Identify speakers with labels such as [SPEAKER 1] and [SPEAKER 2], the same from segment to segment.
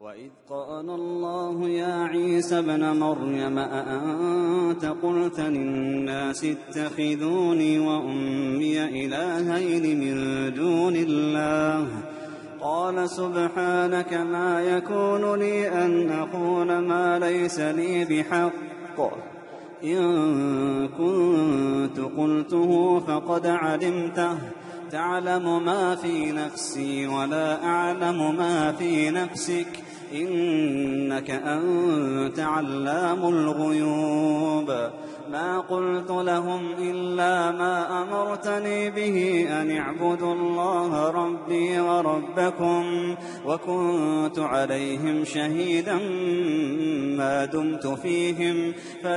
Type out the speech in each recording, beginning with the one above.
[SPEAKER 1] وإذ قال الله يا عيسى ابن مريم أأنت قلت للناس اتخذوني وأمي إلهين من دون الله قال سبحانك ما يكون لي أن أقول ما ليس لي بحق إن كنت قلته فقد علمته تعلم ما في نفسي ولا أعلم ما في نفسك إنك أنت علام الغيوب ما قلت لهم إلا ما أمرتني به أن اعبدوا الله ربي وربكم وكنت عليهم شهيدا ما دمت فيهم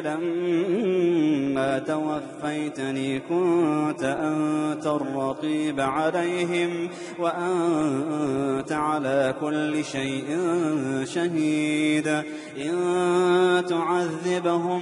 [SPEAKER 1] فلما توفيتني كنت أنت الرقيب عليهم وأنت على كل شيء شهيد إن تعذبهم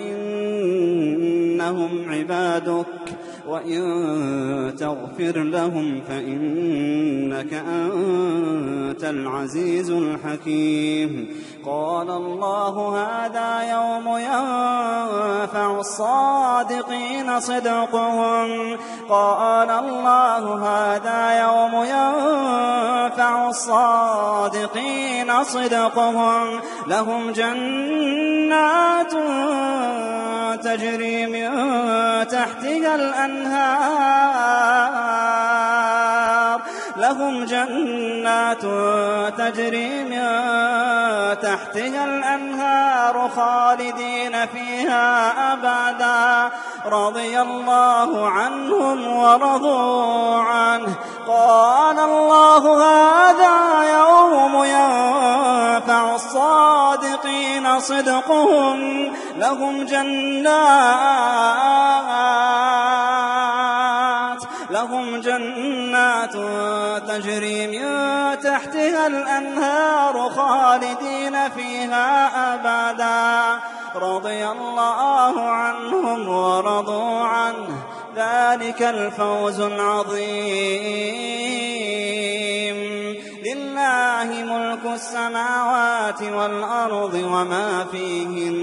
[SPEAKER 1] فإنهم عبادك وإن تغفر لهم فإنك أنت العزيز الحكيم قال الله هذا يوم ينفع الصادقين صدقهم قال الله هذا يوم ينفع الصادقين صدقهم لهم جنات تجري من تحتها الأنهار لهم جنات تجري من تحتها الأنهار خالدين فيها أبدا رضي الله عنهم ورضوا عنه قال الله هذا يوم ينفع الصادقين صدقهم لهم جنات تجري من تحتها الأنهار خالدين فيها أبدا رضي الله عنهم ورضوا عنه ذلك الفوز العظيم لله ملك السماوات والأرض وما فيهن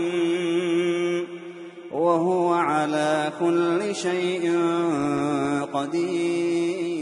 [SPEAKER 1] وهو على كل شيء قدير